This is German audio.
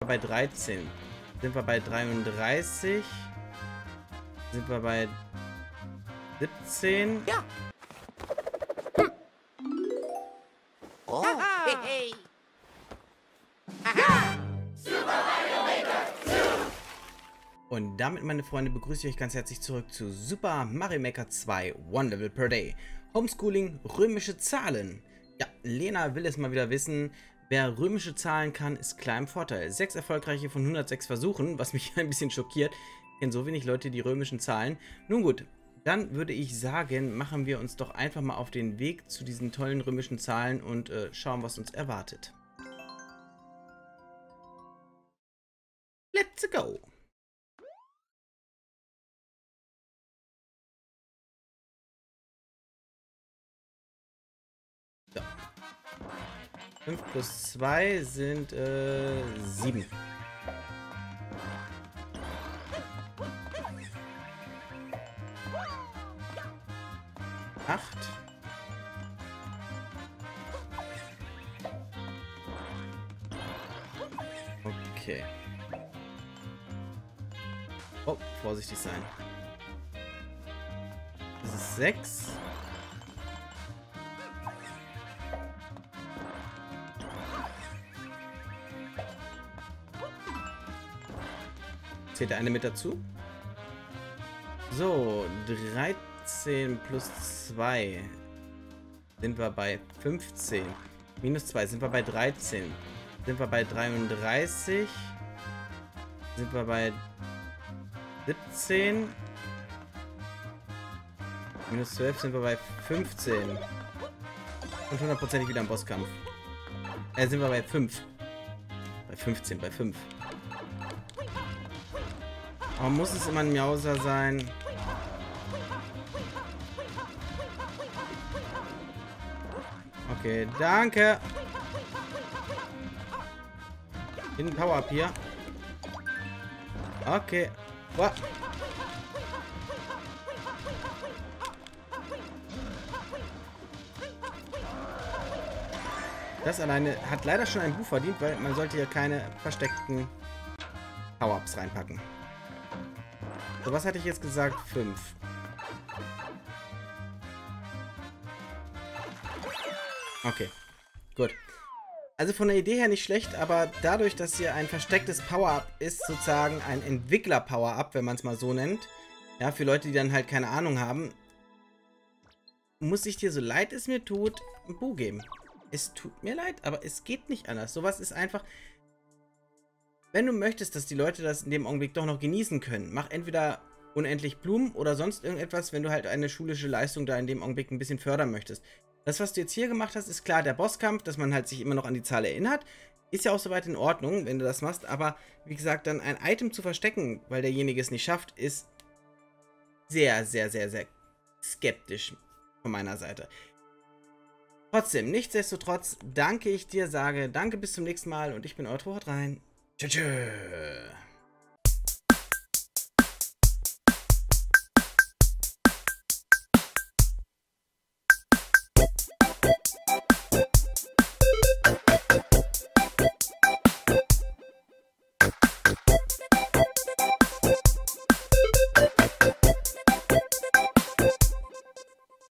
Bei 13. Sind wir bei 33? Sind wir bei 17? Ja. Oh. Hey, hey. Und damit, meine Freunde, begrüße ich euch ganz herzlich zurück zu Super Mario Maker 2 One Level per Day. Homeschooling, römische Zahlen. Ja, Lena will es mal wieder wissen. Wer römische Zahlen kann, ist klar im Vorteil. 6 erfolgreiche von 106 Versuchen, was mich ein bisschen schockiert. Ich kenne so wenig Leute, die römischen Zahlen. Nun gut, dann würde ich sagen, machen wir uns doch einfach mal auf den Weg zu diesen tollen römischen Zahlen und schauen, was uns erwartet. Let's go! So. 5 plus 2 sind 7. Acht. Okay. Oh, vorsichtig sein. Das ist 6. Zählt der eine mit dazu? So, 13 plus 2 sind wir bei 15. Minus 2 sind wir bei 13. Sind wir bei 33. Sind wir bei 17. Minus 12 sind wir bei 15. Und hundertprozentig wieder im Bosskampf. Sind wir bei 5. Bei 15, bei 5. Aber muss es immer ein Miauser sein? Okay, danke. In Power-Up hier. Okay. What? Das alleine hat leider schon ein Buch verdient, weil man sollte ja keine versteckten Power-Ups reinpacken. So, was hatte ich jetzt gesagt? 5. Okay, gut. Also von der Idee her nicht schlecht, aber dadurch, dass hier ein verstecktes Power-Up ist, sozusagen ein Entwickler-Power-Up, wenn man es mal so nennt, ja, für Leute, die dann halt keine Ahnung haben, muss ich dir, so leid es mir tut, ein Bu geben. Es tut mir leid, aber es geht nicht anders. Sowas ist einfach... Wenn du möchtest, dass die Leute das in dem Augenblick doch noch genießen können, mach entweder unendlich Blumen oder sonst irgendetwas, wenn du halt eine schulische Leistung da in dem Augenblick ein bisschen fördern möchtest. Das, was du jetzt hier gemacht hast, ist klar der Bosskampf, dass man halt sich immer noch an die Zahl erinnert. Ist ja auch soweit in Ordnung, wenn du das machst, aber wie gesagt, dann ein Item zu verstecken, weil derjenige es nicht schafft, ist sehr, sehr, sehr, sehr skeptisch von meiner Seite. Trotzdem, nichtsdestotrotz danke ich dir, sage danke, bis zum nächsten Mal und ich bin Eutro, haut rein. Tschüss.